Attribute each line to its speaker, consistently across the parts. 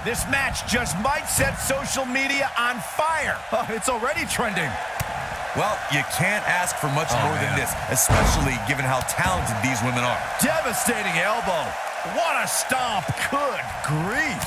Speaker 1: This match just might set social media on fire.
Speaker 2: Oh, it's already trending.
Speaker 3: Well, you can't ask for much more than this, especially given how talented these women are.
Speaker 2: Devastating elbow.
Speaker 1: What a stomp.
Speaker 2: Good grief.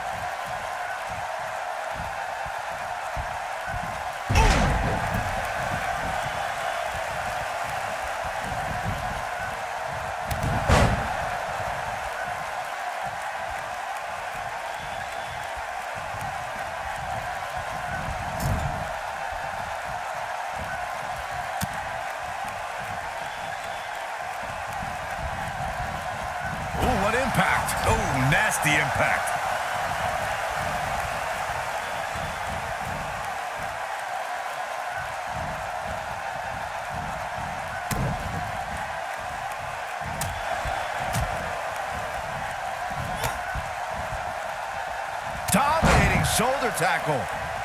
Speaker 1: Oh, what impact.
Speaker 3: Oh, nasty impact.
Speaker 2: Dominating shoulder tackle.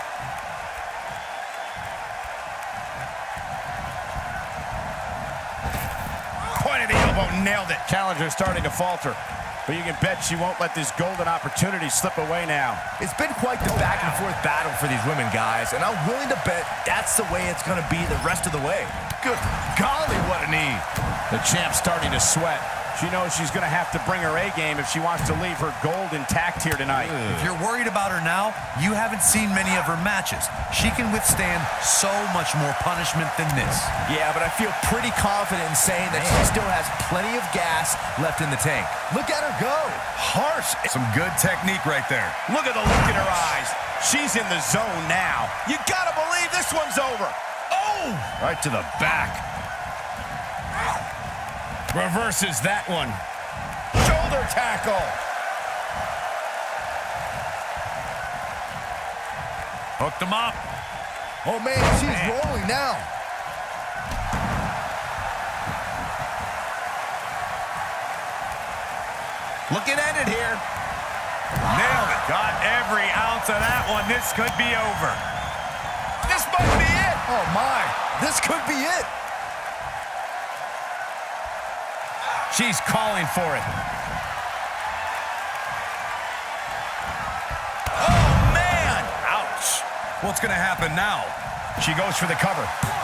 Speaker 1: Point of the elbow, nailed it.
Speaker 4: Challenger's starting to falter, but you can bet she won't let this golden opportunity slip away now.
Speaker 2: It's been quite the back-and-forth battle for these women, guys, and I'm willing to bet that's the way it's going to be the rest of the way.
Speaker 1: Good golly, what a knee.
Speaker 4: The champ's starting to sweat. She knows she's going to have to bring her A-game if she wants to leave her gold intact here tonight.
Speaker 3: If you're worried about her now, you haven't seen many of her matches. She can withstand so much more punishment than this.
Speaker 2: Yeah, but I feel pretty confident in saying that she still has plenty of gas left in the tank. Look at her go.
Speaker 1: Harsh.
Speaker 3: Some good technique right there.
Speaker 4: Look at the look in her eyes. She's in the zone now.
Speaker 1: You gotta believe this one's over. Oh!
Speaker 4: Right to the back.
Speaker 1: Reverses that one. Shoulder tackle. Hooked him up.
Speaker 2: Oh, man, she's rolling now.
Speaker 1: Looking at it here. Nailed it. Got every ounce of that one. This could be over. This might be it.
Speaker 2: Oh, my. This could be it.
Speaker 1: She's calling for it. Oh, man! Ouch.
Speaker 3: What's going to happen now?
Speaker 1: She goes for the cover.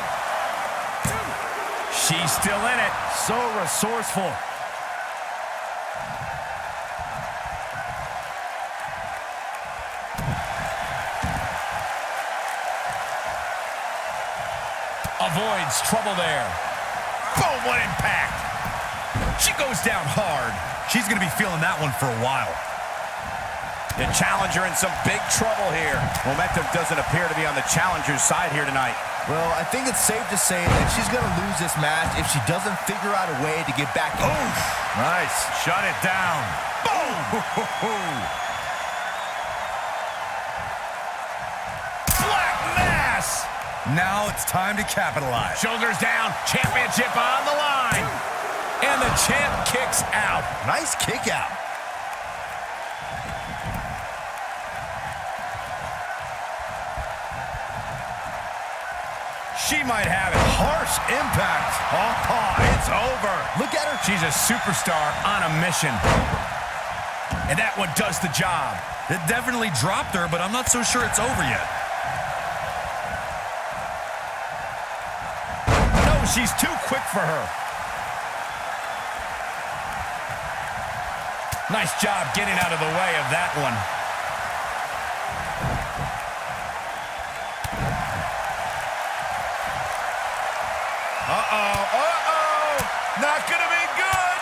Speaker 1: She's still in it.
Speaker 2: So resourceful.
Speaker 1: Avoids trouble there. Boom, what impact. She goes down hard.
Speaker 3: She's going to be feeling that one for a while.
Speaker 4: The challenger in some big trouble here. Momentum doesn't appear to be on the challenger's side here tonight.
Speaker 2: Well, I think it's safe to say that she's going to lose this match if she doesn't figure out a way to get back in.
Speaker 1: Oof.
Speaker 2: Nice.
Speaker 1: Shut it down. Boom! Black mass!
Speaker 3: Now it's time to capitalize.
Speaker 1: Shoulders down. Championship on the line. And the champ kicks out.
Speaker 2: Nice kick out.
Speaker 1: She might have it.
Speaker 2: Harsh impact.
Speaker 1: Oh, it's over.
Speaker 2: Look at her.
Speaker 1: She's a superstar on a mission. And that one does the job.
Speaker 3: It definitely dropped her, but I'm not so sure it's over yet.
Speaker 1: No, she's too quick for her. Nice job getting out of the way of that one. Not gonna be good.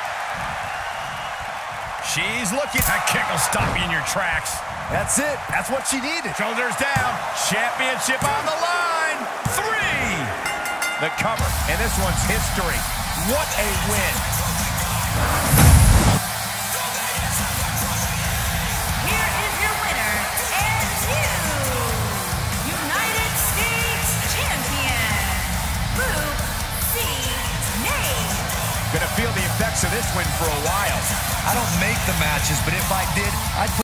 Speaker 1: She's looking. That kick will stop you in your tracks.
Speaker 2: That's it. That's what she needed.
Speaker 1: Shoulders down. Championship on the line. 3.
Speaker 4: The cover, and this one's history.
Speaker 1: What a win.
Speaker 5: Here is your winner and new United States Champion, Lucina.
Speaker 4: Gonna feel the effects of this win for a while.
Speaker 3: I don't make the matches, but if I did, I'd put